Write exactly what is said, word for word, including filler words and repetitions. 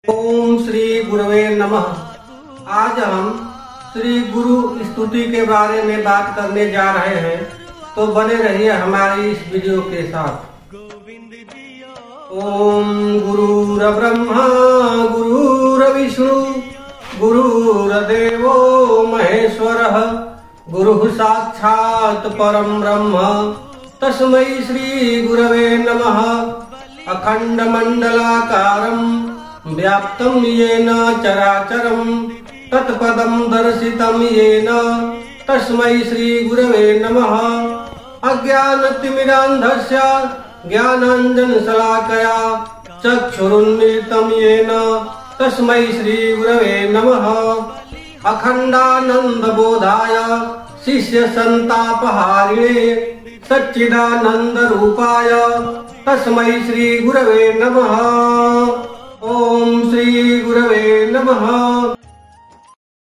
ओम श्री गुरुवे नमः। आज हम श्री गुरु स्तुति के बारे में बात करने जा रहे हैं, तो बने रहिए हमारी इस वीडियो के साथ। ओम गुरुर्ब्रह्मा गुरुर्विष्णु गुरुर्देवो महेश्वरः गुरुः साक्षात् परं ब्रह्म तस्मै श्री गुरवे नमः। अखंड मंडलाकारं व्याप्तं येन चराचरं तत्पदं दर्शितं येन तस्मै श्री गुरवे नमः। अज्ञानतिमिरान्धस्य ज्ञानाञ्जनशलाकया चक्षुरुन्मीलितं येन तस्मै श्री गुरवे नमः। अखण्डानन्दबोधाय शिष्यसन्तापहारिणे सच्चिदानन्दरूपाय तस्मै श्री गुरवे नमः। ओम श्री गुरवे नमः।